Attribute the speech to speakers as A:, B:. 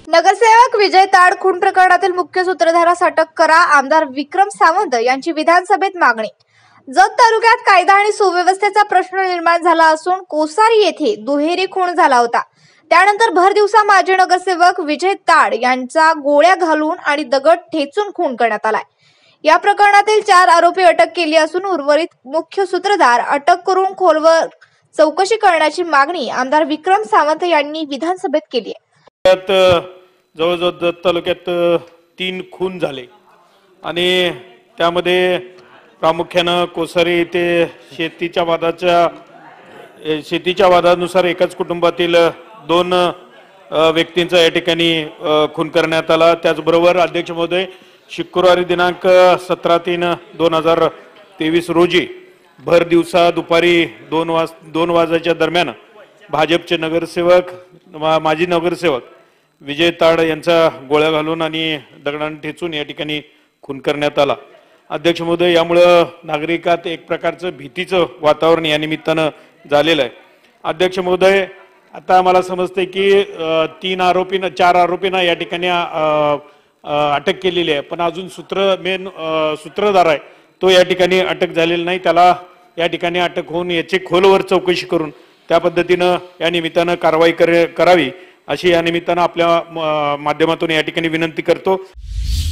A: नगरसेवक विजय ताड खून प्रकरणातील मुख्य सूत्रधारास अटक करा, आमदार विक्रम सावंत यांची विधानसभेत मागणी। जत तालुक्यात कायदा आणि सुव्यवस्थेचा प्रश्न निर्माण झाला असून कोसारी येथे दुहेरी खून झाला होता। त्यानंतर भर दिवसा माजी नगरसेवक विजय ताड यांचा गोळ्या घालून आणि दगड ठेचून खून करण्यात आलाय। या प्रकरणातील 4 आरोपी अटक केली असून उर्वरित मुख्य सूत्रधार अटक करून खोलवर चौकशी करण्याची मागणी आमदार विक्रम सावंत यांनी विधानसभेत केली आहे।
B: जवळजवळ जत तालुक्यात 3 खून झाले आणि त्यामध्ये प्रामुख्याने कोसारी येथे शेतीच्या वादानुसार एकाच कुटुंबातील 2 व्यक्तींचा या ठिकाणी खून करण्यात आला। त्याचबरोबर अध्यक्ष महोदय शुक्रवारी दिनांक 17/3/2023 रोजी भर दिवसा दुपारी 2 वाजताच्या दरम्यान भाजपचे नगरसेवक माजी नगरसेवक विजय ताड यांचा गोळ्या घालून आणि दगडाने ठेचून या ठिकाणी खून करण्यात आला। अध्यक्ष महोदय, यामुळे नागरिकात एक प्रकारचं भीतीचं वातावरण या निमित्तानं झालेलं आहे। अध्यक्ष महोदय, आता मला समजते की 4 आरोपींना या ठिकाणी अटक केलेली आहे, पण अजून सूत्रधार आहे तो या ठिकाणी अटक झालेला नाही। त्याला या ठिकाणी अटक होऊन याची खोलवर चौकशी करून त्या पद्धतीनं या निमित्तानं कारवाई करावी अशी या निमित्तानं आपल्या माध्यमातून या ठिकाणी विनंती करतो।